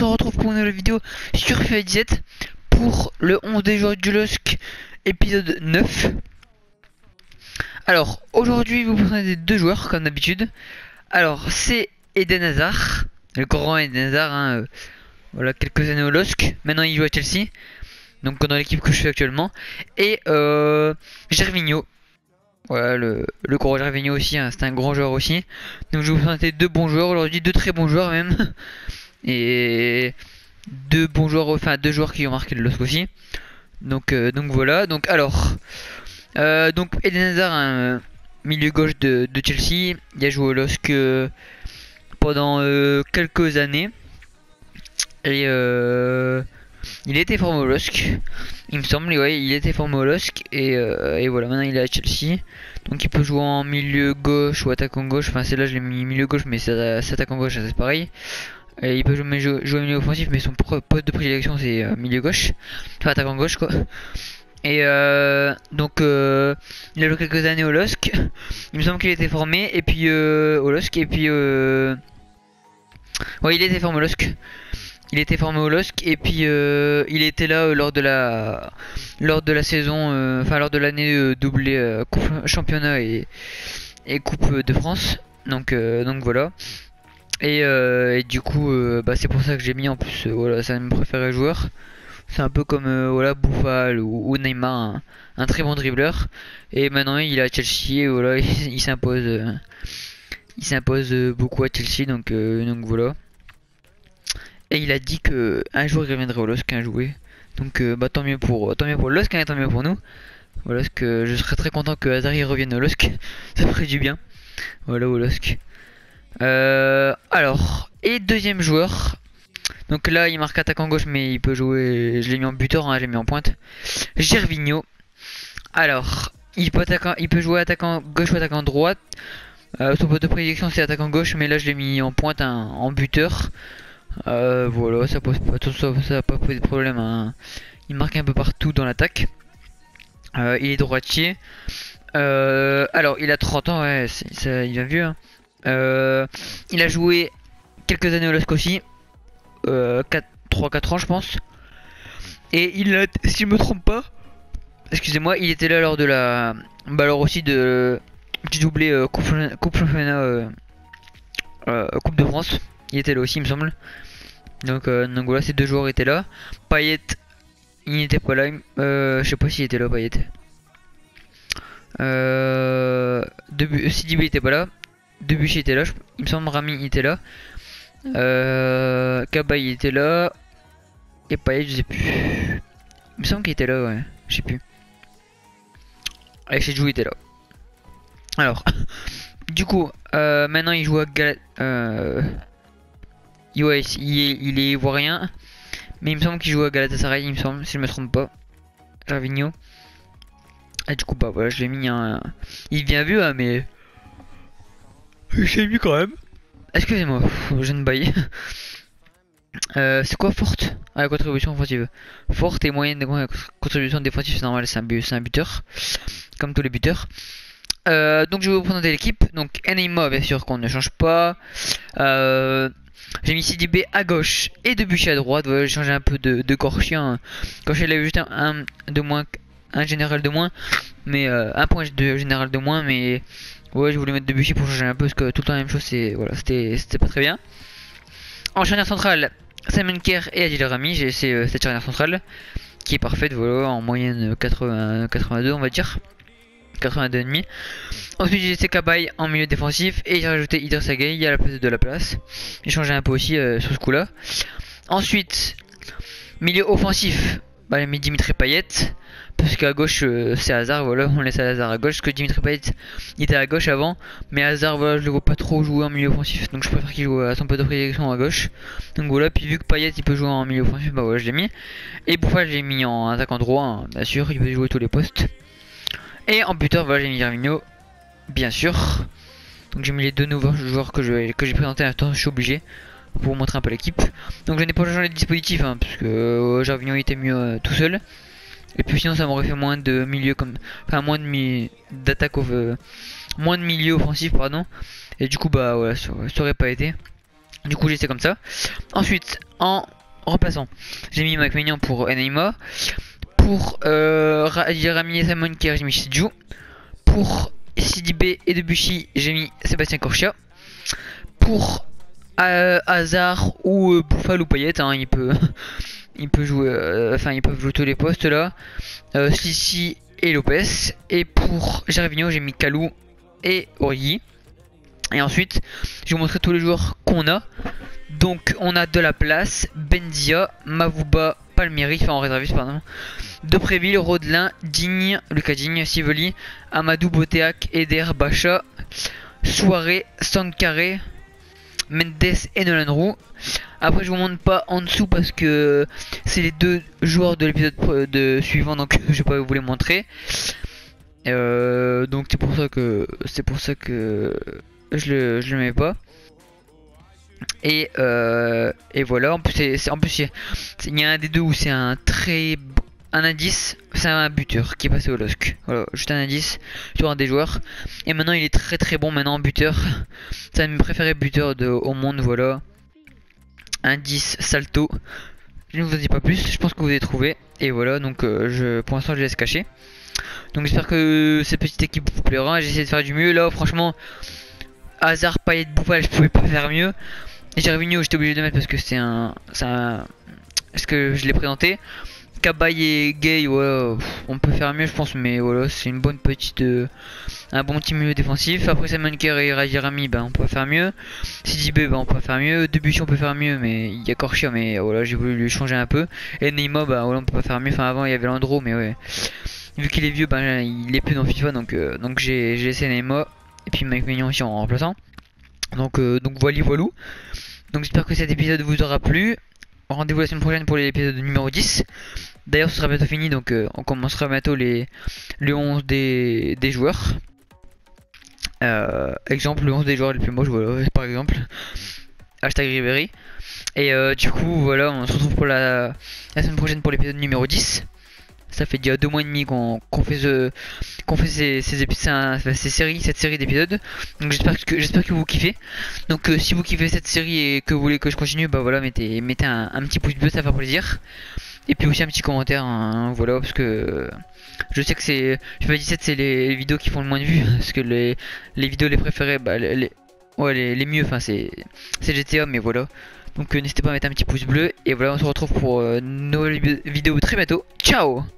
retrouve pour une nouvelle vidéo sur FIFA 17 pour le 11 des joueurs du LOSC épisode 9. Alors aujourd'hui vous présentez deux joueurs comme d'habitude. Alors c'est Eden Hazard, le grand Eden Hazard, hein, voilà, quelques années au LOSC, maintenant il joue à Chelsea, donc dans l'équipe que je suis actuellement. Et Gervinho, voilà, le gros Gervinho aussi, hein, c'est un grand joueur aussi. Donc je vais vous présenter deux bons joueurs aujourd'hui, deux très bons joueurs même. Et deux bons joueurs, enfin deux joueurs qui ont marqué le LOSC aussi. Donc voilà. Donc alors, donc Eden Hazard, un milieu gauche de Chelsea, il a joué au LOSC pendant quelques années. Et il était formé au LOSC, il me semble, ouais, il était formé au LOSC et voilà, maintenant il est à Chelsea. Donc il peut jouer en milieu gauche ou attaquant gauche, enfin c'est là je l'ai mis milieu gauche mais c'est attaquant gauche, c'est pareil. Et il peut jouer milieu offensif mais son poste de prédilection c'est milieu gauche, enfin attaquant gauche quoi. Et donc il a joué quelques années au LOSC, il me semble qu'il était formé et puis au LOSC et puis ouais il était formé au LOSC. Il était formé au LOSC et puis il était là lors de la saison, enfin lors de l'année doublée championnat et coupe de France. Donc voilà. Et du coup bah, c'est pour ça que j'ai mis en plus voilà, c'est un de mes préférés joueurs. C'est un peu comme voilà Bouffal ou Neymar, un très bon dribbleur. Et maintenant il est à Chelsea et voilà il s'impose beaucoup à Chelsea donc voilà. Et il a dit que un jour il reviendrait au LOSC à jouer. Donc bah tant mieux pour le LOSC, hein, tant mieux pour nous. Voilà, parce que je serais très content que Hazard revienne au LOSC. Ça ferait du bien. Voilà au LOSC. Alors, et deuxième joueur. Donc là il marque attaquant gauche mais il peut jouer. Je l'ai mis en buteur, hein, je l'ai mis en pointe. Gervinho. Alors, il peut jouer attaquant gauche ou attaquant droite. Son poste de prédilection c'est attaquant gauche, mais là je l'ai mis en pointe, hein, en buteur. Voilà, ça va pas poser de problème, hein. Il marque un peu partout dans l'attaque. Il est droitier. Alors, il a 30 ans, ouais, il est vieux, hein. Il a joué quelques années au LOSC aussi. 3-4 ans, je pense. Et il a, si je me trompe pas, excusez-moi, il était là lors de la. Bah, alors aussi du doublé Coupe Championnat, Coupe de France. Il était là aussi, il me semble. Donc voilà, ces deux joueurs étaient là. Payet, il n'était pas là. Je sais pas s'il était là, Payet. Sidibé était pas là. Debuchy était là. Il me semble Rami était là. Cabaye était là. Et Payet, je sais plus. Il me semble qu'il était là, ouais. Je sais plus. Et Chedjou était là. Alors, du coup, maintenant il joue à ouais, il est ivoirien, mais il me semble qu'il joue à Galatasaray, il me semble, si je me trompe pas. Gervinho. Et du coup, bah voilà, je l'ai mis un. Il vient vu, hein, mais. Je l'ai mis quand même. Excusez-moi, je ne baille. C'est quoi forte? Ah, la contribution offensive. Forte et moyenne de contribution défensive, c'est normal, c'est un buteur. Comme tous les buteurs. Donc je vais vous présenter l'équipe. Donc Neymar, bien sûr qu'on ne change pas. J'ai mis Sidibé à gauche et Debuchy à droite. Voilà, j'ai changé un peu de corps chien. Quand il avait juste un de moins, un général de moins, mais un point de général de moins. Mais ouais, je voulais mettre Debuchy pour changer un peu parce que tout le temps la même chose. C'est voilà, c'était pas très bien. En charnière centrale, Simon Kerr et Adil Rami. J'ai laissé cette charnière centrale qui est parfaite. Voilà, en moyenne 82 on va dire. 82,5. Ensuite j'ai laissé Cabaye en milieu défensif et j'ai rajouté Idrissa Gueye à la place de la place. J'ai changé un peu aussi sur ce coup là. Ensuite milieu offensif, bah, j'ai mis Dimitri Payet parce qu'à gauche c'est Hazard, voilà, on laisse Hazard à gauche parce que Dimitri Payet il était à gauche avant, mais Hazard voilà je le vois pas trop jouer en milieu offensif donc je préfère qu'il joue à son poste de prédilection à gauche. Donc voilà, puis vu que Payet il peut jouer en milieu offensif, bah voilà je l'ai mis. Et Bouffal je l'ai mis en attaquant droit, hein, bien sûr il peut jouer tous les postes. Et en buteur, voilà, j'ai mis Gervinho, bien sûr. Donc j'ai mis les deux nouveaux joueurs que j'ai présentés à l'instant, je suis obligé pour vous montrer un peu l'équipe. Donc je n'ai pas changé de dispositif, hein, parce que Gervinho était mieux tout seul. Et puis sinon ça m'aurait fait moins de milieu comme, enfin moins de d'attaque, moins de milieu offensif pardon. Et du coup bah voilà, ça aurait pas été. Du coup j'ai laissé comme ça. Ensuite en remplaçant, j'ai mis Mike Maignan pour Enigma. Pour Rami et Simon Kerr, j'ai mis Shiju. Pour Sidibé et Debuchy, j'ai mis Sébastien Corchia. Pour Hazard ou Bouffal ou Payet, hein, il peut jouer, enfin ils peuvent jouer tous les postes là. Slissi et Lopez. Et pour Gervinho, j'ai mis Kalou et Origi. Et ensuite, je vous montrer tous les joueurs qu'on a. Donc on a de la place, Benzia, Mavuba, Palmieri, enfin en réserviste pardon, Depréville, Rodelin, Digne, Lucas Digne, Sivoli, Amadou, Boteac, Eder, Bacha, Soirée, Sankaré, Mendes et Nolan Roux. Après je vous montre pas en dessous parce que c'est les deux joueurs de l'épisode suivant, donc je vais pas vous les montrer. Donc c'est pour ça que je le mets pas. Et voilà, en plus il y a un des deux où c'est un indice, c'est un buteur qui est passé au LOSC. Voilà, juste un indice sur un des joueurs. Et maintenant il est très bon maintenant buteur. C'est un de mes préférés buteurs au monde, voilà. Indice Salto. Je ne vous en dis pas plus, je pense que vous avez trouvé. Et voilà, donc pour l'instant je laisse cacher. Donc j'espère que cette petite équipe vous plaira. J'ai essayé de faire du mieux là, franchement. Hazard, Payet, Bouffal, je pouvais pas faire mieux. Et Gervinho, j'étais obligé de mettre parce que est-ce que je l'ai présenté. Cabaye et Gay, voilà, on peut faire mieux je pense, mais voilà, c'est une bonne petite, un bon petit milieu défensif. Après Simon Kerr et Rami, ben on peut faire mieux. Sidibé, ben on peut faire mieux. Debuchy on peut faire mieux, mais il y a Corchia, mais voilà, j'ai voulu lui changer un peu. Et Neymar, ben voilà, on peut pas faire mieux. Enfin avant il y avait Landreau, mais ouais, vu qu'il est vieux, ben il est plus dans FIFA, donc j'ai laissé Neymar. Et puis Mike Maignan aussi en remplaçant. Donc voilà. Donc j'espère que cet épisode vous aura plu. Rendez-vous la semaine prochaine pour l'épisode numéro 10. D'ailleurs ce sera bientôt fini, donc on commencera bientôt le 11 des joueurs. Exemple le 11 des joueurs les plus moches, voilà, par exemple. Hashtag Ribéry. Et du coup voilà, on se retrouve pour la semaine prochaine pour l'épisode numéro 10. Ça fait déjà 2 mois et demi qu'on fait cette série d'épisodes. Donc j'espère que vous kiffez. Donc si vous kiffez cette série et que vous voulez que je continue, bah voilà, mettez un petit pouce bleu, ça fait plaisir. Et puis aussi un petit commentaire, hein, voilà, parce que je sais que FIFA 17 c'est les vidéos qui font le moins de vues, parce que les vidéos les préférées, bah les mieux, enfin c'est GTA, mais voilà. Donc n'hésitez pas à mettre un petit pouce bleu. Et voilà, on se retrouve pour une nouvelle vidéo très bientôt. Ciao!